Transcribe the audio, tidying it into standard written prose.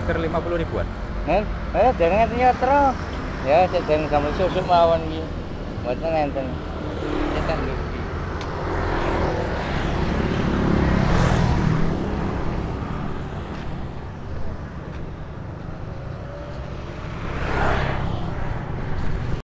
sekitar 50 ribuan. Jangan nyetro. Ya, jangan sampai susuk mawon iki. Mboten enten. Nyetan nggih.